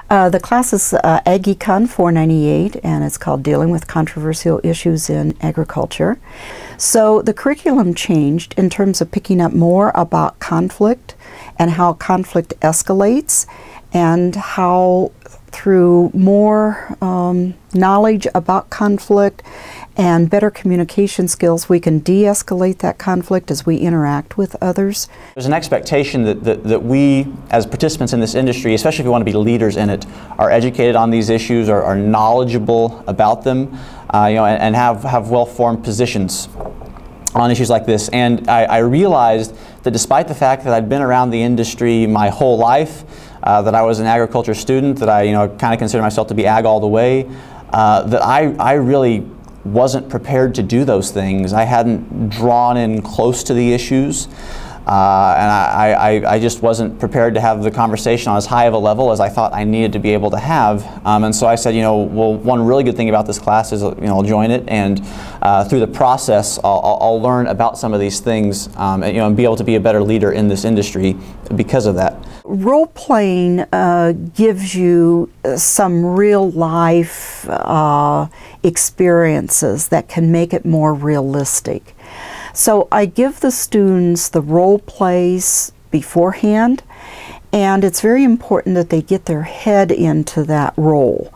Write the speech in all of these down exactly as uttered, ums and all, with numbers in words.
Uh, the class is uh, Ag Econ four ninety-eight, and it's called Dealing with Controversial Issues in Agriculture. So the curriculum changed in terms of picking up more about conflict and how conflict escalates, and how through more um, knowledge about conflict and better communication skills, we can de-escalate that conflict as we interact with others. There's an expectation that, that, that we, as participants in this industry, especially if we want to be leaders in it, are educated on these issues, or are knowledgeable about them, uh, you know, and, and have, have well-formed positions on issues like this. And I, I realized that despite the fact that I'd been around the industry my whole life, uh, that I was an agriculture student, that I you know, kind of consider myself to be ag all the way, uh, that I, I really wasn't prepared to do those things. I hadn't drawn in close to the issues, uh, and I, I, I just wasn't prepared to have the conversation on as high of a level as I thought I needed to be able to have. Um, and so I said, you know, well, one really good thing about this class is, you know, I'll join it, and uh, through the process, I'll, I'll learn about some of these things, um, and, you know, and be able to be a better leader in this industry because of that. Role-playing uh, gives you some real-life uh, experiences that can make it more realistic. So I give the students the role plays beforehand, and it's very important that they get their head into that role.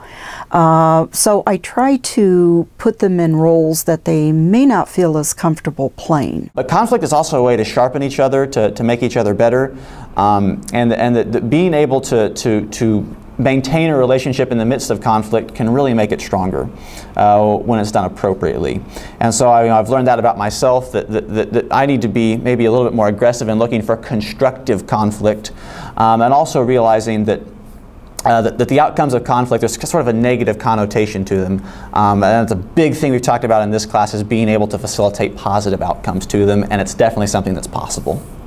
Uh, so I try to put them in roles that they may not feel as comfortable playing. But conflict is also a way to sharpen each other, to, to make each other better, um, and, and the, the being able to, to, to maintain a relationship in the midst of conflict can really make it stronger uh, when it's done appropriately. And so I, you know, I've learned that about myself, that, that, that, that I need to be maybe a little bit more aggressive in looking for constructive conflict, um, and also realizing that Uh, that, that the outcomes of conflict, there's sort of a negative connotation to them. Um, and it's a big thing we've talked about in this class, is being able to facilitate positive outcomes to them, and it's definitely something that's possible.